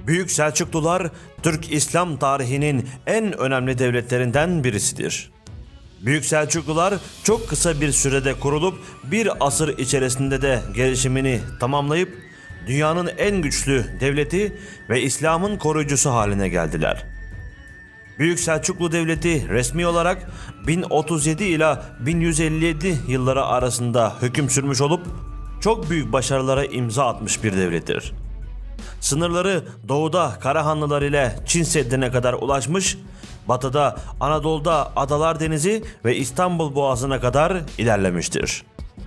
Büyük Selçuklular, Türk İslam tarihinin en önemli devletlerinden birisidir. Büyük Selçuklular çok kısa bir sürede kurulup bir asır içerisinde de gelişimini tamamlayıp dünyanın en güçlü devleti ve İslam'ın koruyucusu haline geldiler. Büyük Selçuklu Devleti resmi olarak 1037 ila 1157 yılları arasında hüküm sürmüş olup çok büyük başarılara imza atmış bir devlettir. Sınırları doğuda Karahanlılar ile Çin Seddi'ne kadar ulaşmış, batıda Anadolu'da Adalar Denizi ve İstanbul Boğazı'na kadar ilerlemiştir.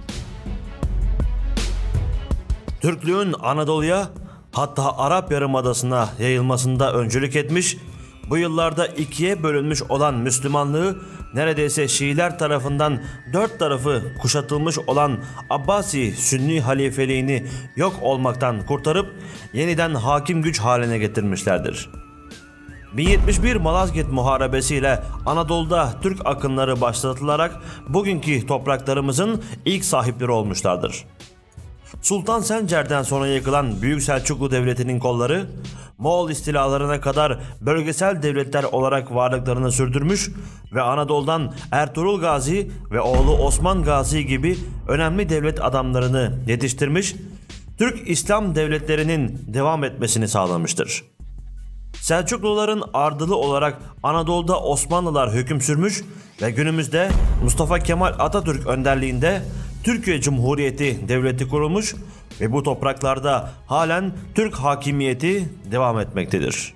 Türklüğün Anadolu'ya, hatta Arap Yarımadası'na yayılmasında öncülük etmiş, bu yıllarda ikiye bölünmüş olan Müslümanlığı neredeyse Şiiler tarafından dört tarafı kuşatılmış olan Abbasi Sünni halifeliğini yok olmaktan kurtarıp yeniden hakim güç haline getirmişlerdir. 1071 Malazgirt Muharebesi ile Anadolu'da Türk akınları başlatılarak bugünkü topraklarımızın ilk sahipleri olmuşlardır. Sultan Sencer'den sonra yıkılan Büyük Selçuklu Devleti'nin kolları, Moğol istilalarına kadar bölgesel devletler olarak varlıklarını sürdürmüş ve Anadolu'dan Ertuğrul Gazi ve oğlu Osman Gazi gibi önemli devlet adamlarını yetiştirmiş, Türk İslam devletlerinin devam etmesini sağlamıştır. Selçukluların ardılı olarak Anadolu'da Osmanlılar hüküm sürmüş ve günümüzde Mustafa Kemal Atatürk önderliğinde Türkiye Cumhuriyeti Devleti kurulmuş ve bu topraklarda halen Türk hakimiyeti devam etmektedir.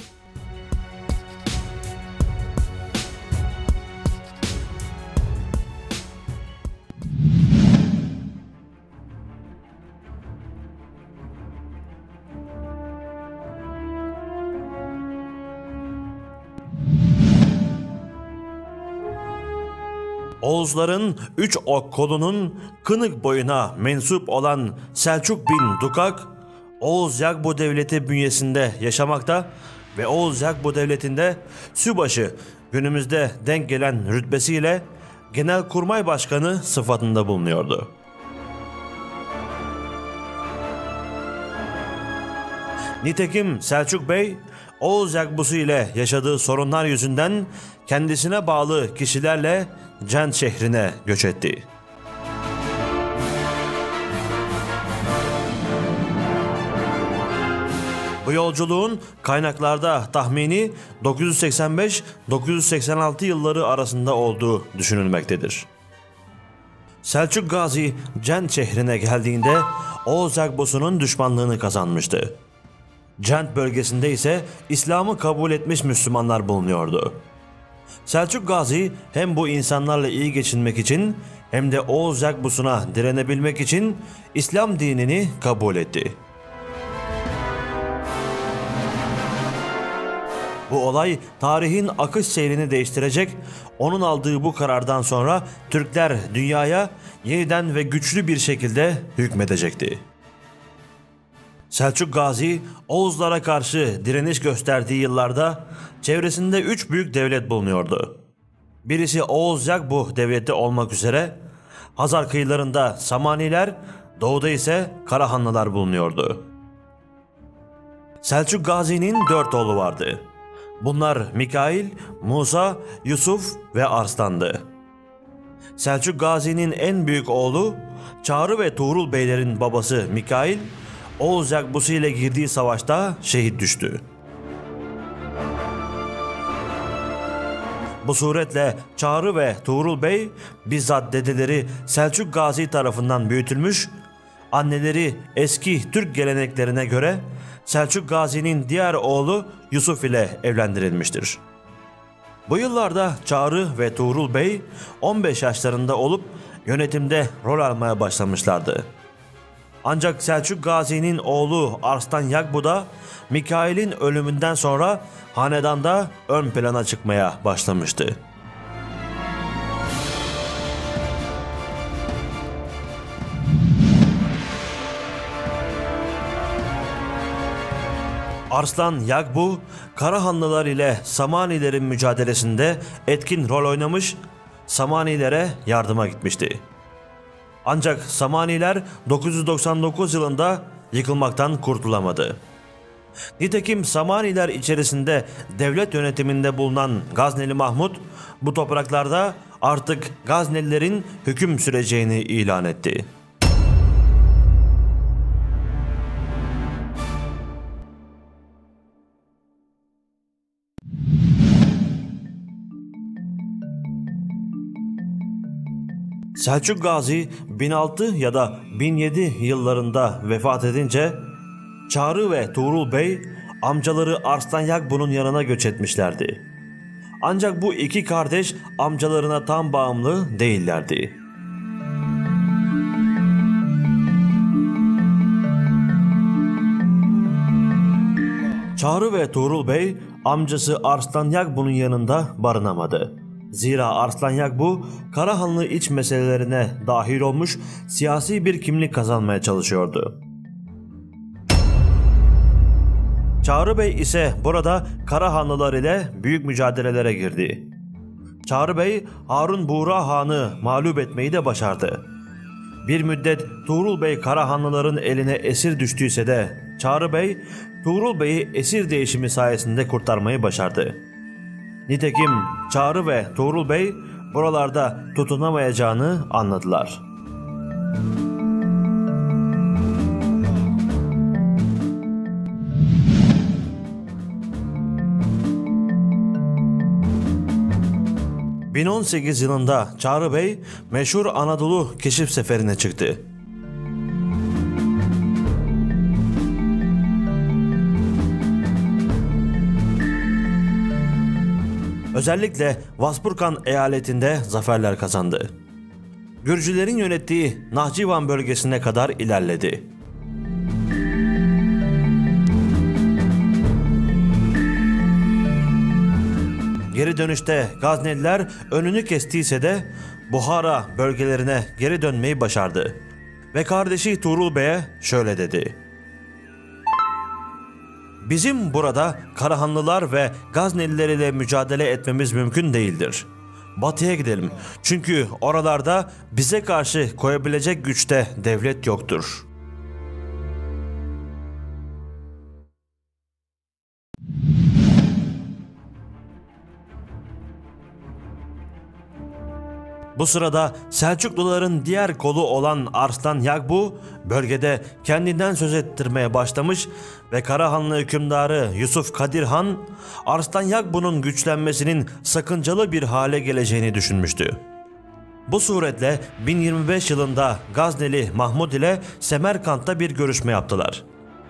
Oğuzların üç ok kolunun Kınık boyuna mensup olan Selçuk bin Dukak, Oğuz Yagbu Devleti bünyesinde yaşamakta ve Oğuz Yagbu Devleti'nde Sübaşı, günümüzde denk gelen rütbesiyle Genelkurmay Başkanı sıfatında bulunuyordu. Nitekim Selçuk Bey, Oğuz Yagbusu ile yaşadığı sorunlar yüzünden kendisine bağlı kişilerle Cent şehrine göç etti. Bu yolculuğun kaynaklarda tahmini 985-986 yılları arasında olduğu düşünülmektedir. Selçuk Gazi Cent şehrine geldiğinde Oğuz Yagbusu'nun düşmanlığını kazanmıştı. Cent bölgesinde ise İslam'ı kabul etmiş Müslümanlar bulunuyordu. Selçuk Gazi hem bu insanlarla iyi geçinmek için hem de Oğuz Yagbusu'na direnebilmek için İslam dinini kabul etti. Bu olay tarihin akış seyrini değiştirecek, onun aldığı bu karardan sonra Türkler dünyaya yeniden ve güçlü bir şekilde hükmedecekti. Selçuk Gazi, Oğuzlara karşı direniş gösterdiği yıllarda çevresinde üç büyük devlet bulunuyordu. Birisi Oğuz Yagbu Devleti olmak üzere, Hazar kıyılarında Samaniler, doğuda ise Karahanlılar bulunuyordu. Selçuk Gazi'nin 4 oğlu vardı. Bunlar Mikail, Musa, Yusuf ve Arslan'dı. Selçuk Gazi'nin en büyük oğlu, Çağrı ve Tuğrul Beylerin babası Mikail, Oğuz Yagbusu ile girdiği savaşta şehit düştü. Bu suretle Çağrı ve Tuğrul Bey bizzat dedeleri Selçuk Gazi tarafından büyütülmüş, anneleri eski Türk geleneklerine göre Selçuk Gazi'nin diğer oğlu Yusuf ile evlendirilmiştir. Bu yıllarda Çağrı ve Tuğrul Bey 15 yaşlarında olup yönetimde rol almaya başlamışlardı. Ancak Selçuk Gazi'nin oğlu Arslan Yagbu da Mikail'in ölümünden sonra hanedanda ön plana çıkmaya başlamıştı. Arslan Yagbu, Karahanlılar ile Samanilerin mücadelesinde etkin rol oynamış, Samanilere yardıma gitmişti. Ancak Samaniler 999 yılında yıkılmaktan kurtulamadı. Nitekim Samaniler içerisinde devlet yönetiminde bulunan Gazneli Mahmud bu topraklarda artık Gaznelilerin hüküm süreceğini ilan etti. Selçuk Gazi 1006 ya da 1007 yıllarında vefat edince Çağrı ve Tuğrul Bey amcaları Arslan Yakbu'nun yanına göç etmişlerdi. Ancak bu iki kardeş amcalarına tam bağımlı değillerdi. Çağrı ve Tuğrul Bey amcası Arslan Yakbu'nun yanında barınamadı. Zira Arslan Yakbu Karahanlı iç meselelerine dahil olmuş, siyasi bir kimlik kazanmaya çalışıyordu. Çağrı Bey ise burada Karahanlılar ile büyük mücadelelere girdi. Çağrı Bey Harun Buğra Han'ı mağlup etmeyi de başardı. Bir müddet Tuğrul Bey Karahanlıların eline esir düştüyse de Çağrı Bey Tuğrul Bey'i esir değişimi sayesinde kurtarmayı başardı. Nitekim Çağrı ve Tuğrul Bey buralarda tutunamayacağını anladılar. ...1018 yılında Çağrı Bey meşhur Anadolu keşif seferine çıktı. Özellikle Vaspurkan eyaletinde zaferler kazandı. Gürcülerin yönettiği Nahçıvan bölgesine kadar ilerledi. Geri dönüşte Gazneliler önünü kestiyse de Buhara bölgelerine geri dönmeyi başardı. Ve kardeşi Tuğrul Bey'e şöyle dedi: "Bizim burada Karahanlılar ve Gazneliler ile mücadele etmemiz mümkün değildir. Batıya gidelim, çünkü oralarda bize karşı koyabilecek güçte devlet yoktur." Bu sırada Selçukluların diğer kolu olan Arslan Yakbu bölgede kendinden söz ettirmeye başlamış ve Karahanlı hükümdarı Yusuf Kadir Han, Arslan Yakbu'nun güçlenmesinin sakıncalı bir hale geleceğini düşünmüştü. Bu suretle 1025 yılında Gazneli Mahmud ile Semerkant'ta bir görüşme yaptılar.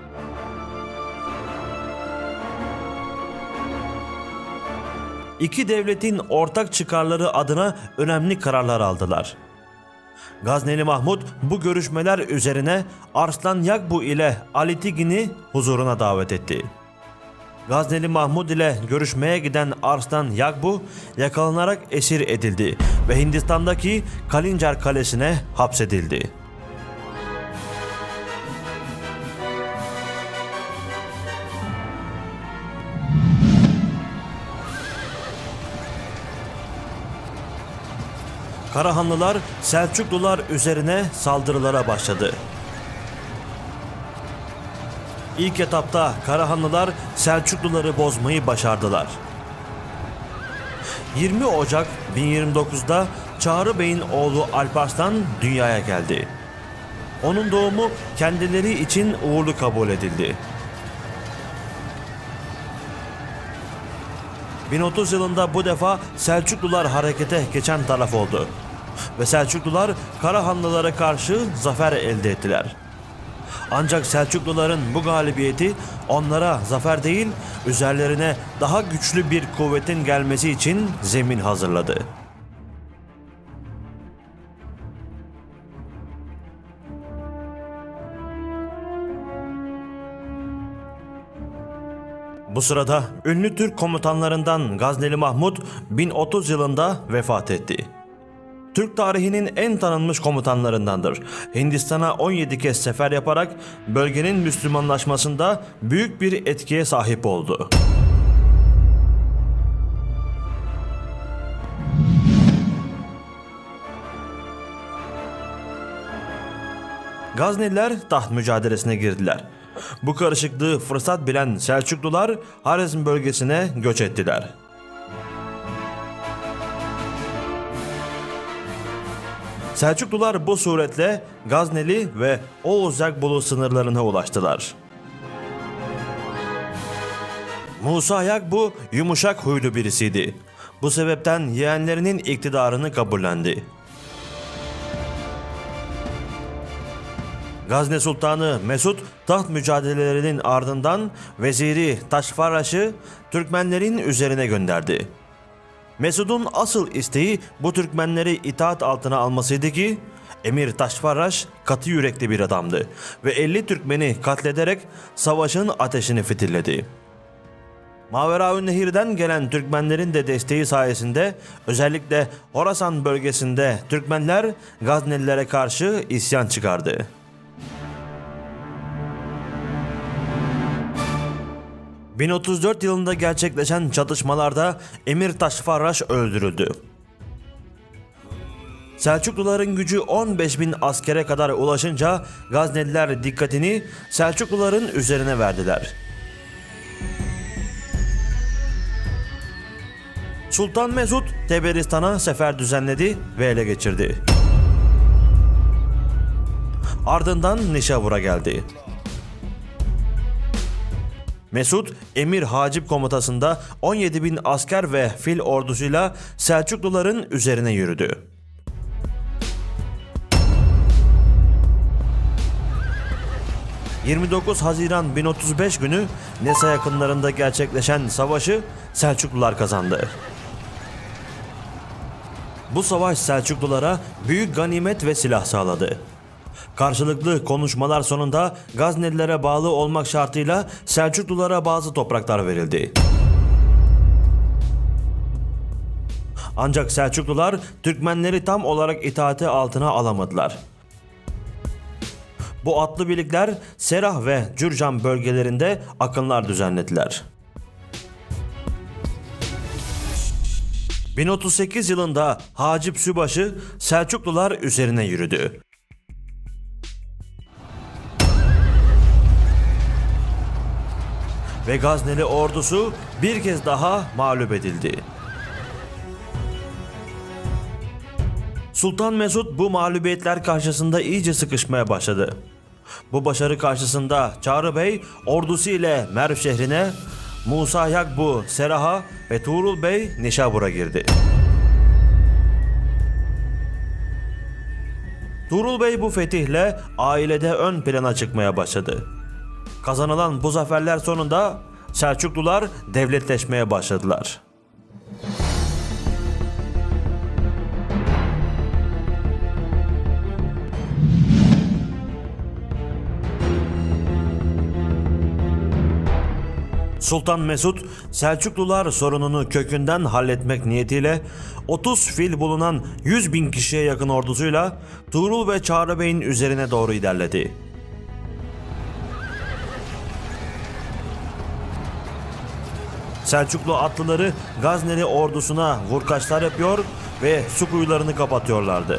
İki devletin ortak çıkarları adına önemli kararlar aldılar. Gazneli Mahmud bu görüşmeler üzerine Arslan Yakbu ile Ali Tigin'i huzuruna davet etti. Gazneli Mahmud ile görüşmeye giden Arslan Yakbu yakalanarak esir edildi ve Hindistan'daki Kalinjar Kalesi'ne hapsedildi. Karahanlılar Selçuklular üzerine saldırılara başladı. İlk etapta Karahanlılar Selçukluları bozmayı başardılar. 20 Ocak 1029'da Çağrı Bey'in oğlu Alparslan dünyaya geldi. Onun doğumu kendileri için uğurlu kabul edildi. 1030 yılında bu defa Selçuklular harekete geçen taraf oldu ve Selçuklular Karahanlılara karşı zafer elde ettiler. Ancak Selçukluların bu galibiyeti onlara zafer değil, üzerlerine daha güçlü bir kuvvetin gelmesi için zemin hazırladı. Bu sırada ünlü Türk komutanlarından Gazneli Mahmud 1030 yılında vefat etti. Türk tarihinin en tanınmış komutanlarındandır. Hindistan'a 17 kez sefer yaparak bölgenin Müslümanlaşmasında büyük bir etkiye sahip oldu. Gazneliler taht mücadelesine girdiler. Bu karışıklığı fırsat bilen Selçuklular Harezm bölgesine göç ettiler. Selçuklular bu suretle Gazneli ve Oğuz Yakbulu sınırlarına ulaştılar. Musa Yakbu yumuşak huylu birisiydi. Bu sebepten yeğenlerinin iktidarını kabullendi. Gazne Sultanı Mesud taht mücadelelerinin ardından veziri Taşfaraş'ı Türkmenlerin üzerine gönderdi. Mesud'un asıl isteği bu Türkmenleri itaat altına almasıydı ki Emir Taşfaraş katı yürekli bir adamdı ve 50 Türkmeni katlederek savaşın ateşini fitilledi. Maveraünnehir'den gelen Türkmenlerin de desteği sayesinde özellikle Horasan bölgesinde Türkmenler Gaznelilere karşı isyan çıkardı. ...1034 yılında gerçekleşen çatışmalarda Emir Taşfaraş öldürüldü. Selçukluların gücü 15.000 askere kadar ulaşınca Gazneliler dikkatini Selçukluların üzerine verdiler. Sultan Mesud Teberistan'a sefer düzenledi ve ele geçirdi. Ardından Nişabur'a geldi. Mesud, Emir Hacip komutasında 17.000 asker ve fil ordusuyla Selçukluların üzerine yürüdü. ...29 Haziran 1035 günü Nesa yakınlarında gerçekleşen savaşı Selçuklular kazandı. Bu savaş Selçuklulara büyük ganimet ve silah sağladı. Karşılıklı konuşmalar sonunda Gaznelilere bağlı olmak şartıyla Selçuklulara bazı topraklar verildi. Ancak Selçuklular Türkmenleri tam olarak itaati altına alamadılar. Bu atlı birlikler Serah ve Cürcan bölgelerinde akınlar düzenlediler. 1038 yılında Hacip Sübaşı Selçuklular üzerine yürüdü. Ve Gazneli ordusu bir kez daha mağlup edildi. Sultan Mesud bu mağlubiyetler karşısında iyice sıkışmaya başladı. Bu başarı karşısında Çağrı Bey ordusu ile Merv şehrine, Musa Yakbu Serah'a ve Tuğrul Bey Nişabur'a girdi. Tuğrul Bey bu fetihle ailede ön plana çıkmaya başladı. Kazanılan bu zaferler sonunda Selçuklular devletleşmeye başladılar. Sultan Mesud, Selçuklular sorununu kökünden halletmek niyetiyle 30 fil bulunan 100.000 kişiye yakın ordusuyla Tuğrul ve Çağrı Bey'in üzerine doğru ilerledi. Selçuklu atlıları Gazneli ordusuna vurkaçlar yapıyor ve su kuyularını kapatıyorlardı.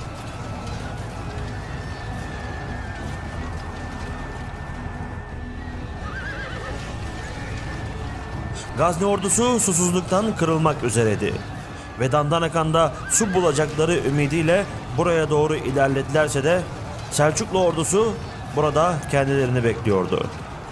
Gazni ordusu susuzluktan kırılmak üzereydi. Ve Dandanakan'da su bulacakları ümidiyle buraya doğru ilerledilerse de Selçuklu ordusu burada kendilerini bekliyordu.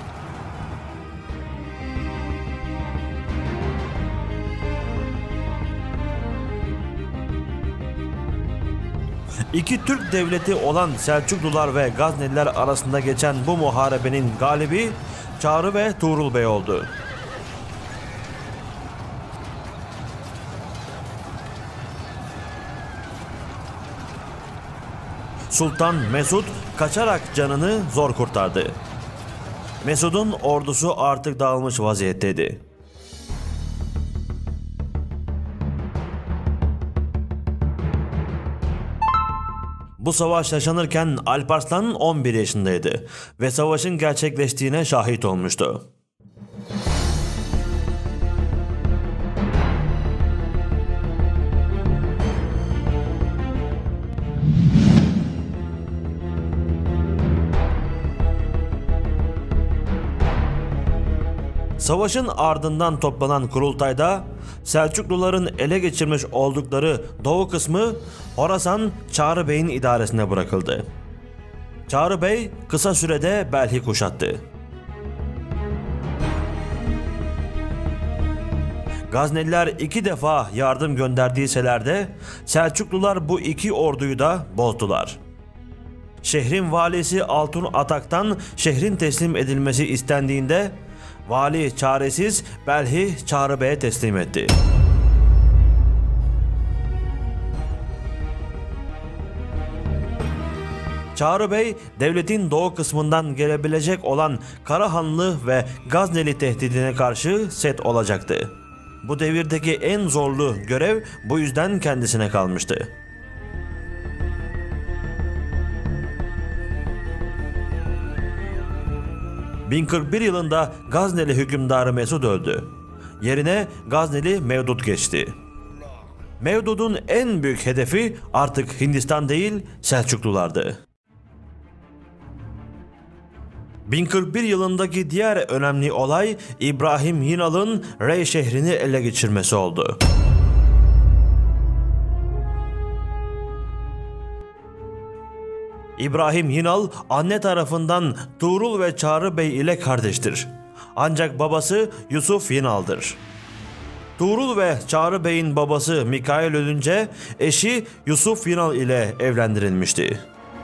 İki Türk devleti olan Selçuklular ve Gazneliler arasında geçen bu muharebenin galibi Çağrı ve Tuğrul Bey oldu. Sultan Mesud kaçarak canını zor kurtardı. Mesud'un ordusu artık dağılmış vaziyetteydi. Bu savaş yaşanırken Alparslan 11 yaşındaydı ve savaşın gerçekleştiğine şahit olmuştu. Savaşın ardından toplanan kurultayda Selçukluların ele geçirmiş oldukları doğu kısmı Horasan Çağrı Bey'in idaresine bırakıldı. Çağrı Bey kısa sürede Belh'i kuşattı. Gazneliler 2 defa yardım gönderdiyseler de Selçuklular bu 2 orduyu da bozdular. Şehrin valisi Altun Atak'tan şehrin teslim edilmesi istendiğinde vali çaresiz Belh'i Çağrı Bey'e teslim etti. Çağrı Bey, devletin doğu kısmından gelebilecek olan Karahanlı ve Gazneli tehdidine karşı set olacaktı. Bu devirdeki en zorlu görev bu yüzden kendisine kalmıştı. ...1041 yılında Gazneli hükümdarı Mesud öldü. Yerine Gazneli Mevdud geçti. Mevdud'un en büyük hedefi artık Hindistan değil Selçuklulardı. 1041 yılındaki diğer önemli olay İbrahim Yinal'ın Rey şehrini ele geçirmesi oldu. İbrahim Yinal anne tarafından Tuğrul ve Çağrı Bey ile kardeştir. Ancak babası Yusuf Yinal'dır. Tuğrul ve Çağrı Bey'in babası Mikail ölünce eşi Yusuf Yinal ile evlendirilmişti.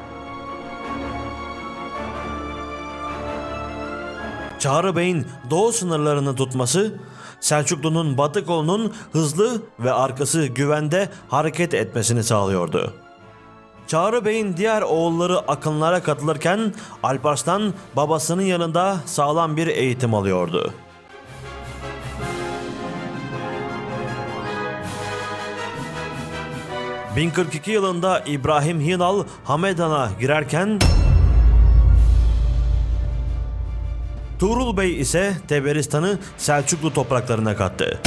Çağrı Bey'in doğu sınırlarını tutması, Selçuklu'nun batı kolunun hızlı ve arkası güvende hareket etmesini sağlıyordu. Çağrı Bey'in diğer oğulları akınlara katılırken Alparslan babasının yanında sağlam bir eğitim alıyordu. ...1042 yılında İbrahim Yinal Hamedan'a girerken... Tuğrul Bey ise Teberistan'ı Selçuklu topraklarına kattı.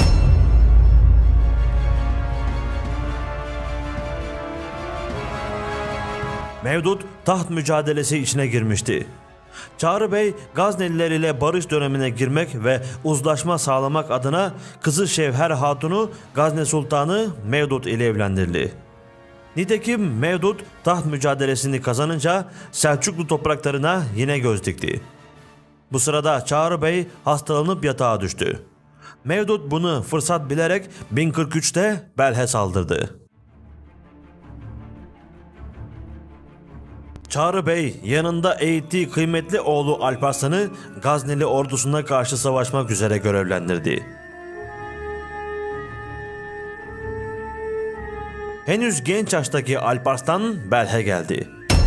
Mevdud taht mücadelesi içine girmişti. Çağrı Bey Gazneliler ile barış dönemine girmek ve uzlaşma sağlamak adına kızı Şevher Hatun'u Gazne Sultanı Mevdud ile evlendirdi. Nitekim Mevdud taht mücadelesini kazanınca Selçuklu topraklarına yine göz dikti. Bu sırada Çağrı Bey hastalanıp yatağa düştü. Mevdud bunu fırsat bilerek 1043'te Belh'e saldırdı. Çağrı Bey yanında eğittiği kıymetli oğlu Alparslan'ı Gazneli ordusuna karşı savaşmak üzere görevlendirdi. Henüz genç yaştaki Alparslan Belh'e geldi.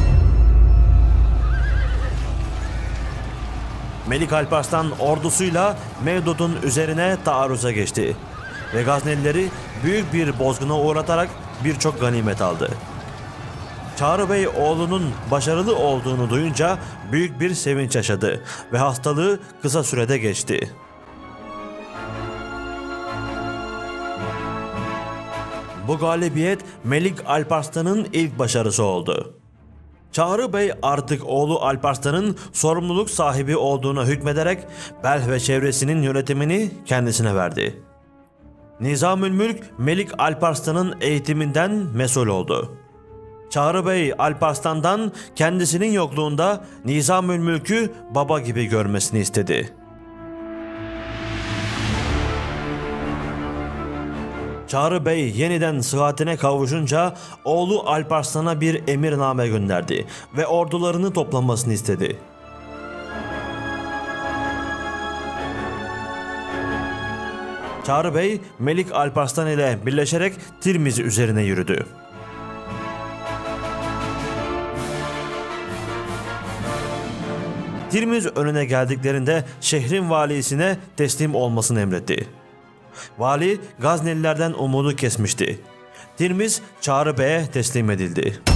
Melik Alparslan ordusuyla Mevdud'un üzerine taarruza geçti ve Gaznelileri büyük bir bozguna uğratarak birçok ganimet aldı. Çağrı Bey oğlunun başarılı olduğunu duyunca büyük bir sevinç yaşadı ve hastalığı kısa sürede geçti. Bu galibiyet Melik Alparslan'ın ilk başarısı oldu. Çağrı Bey artık oğlu Alparslan'ın sorumluluk sahibi olduğuna hükmederek Belh ve çevresinin yönetimini kendisine verdi. Nizamülmülk Melik Alparslan'ın eğitiminden mesul oldu. Çağrı Bey Alparslan'dan kendisinin yokluğunda Nizamülmülk'ü baba gibi görmesini istedi. Çağrı Bey yeniden sıhhatine kavuşunca oğlu Alparslan'a bir emirname gönderdi ve ordularını toplamasını istedi. Çağrı Bey Melik Alparslan ile birleşerek Tirmiz üzerine yürüdü. Tirmiz önüne geldiklerinde şehrin valisine teslim olmasını emretti. Vali Gaznelilerden umudu kesmişti. Tirmiz Çağrı Bey'e teslim edildi.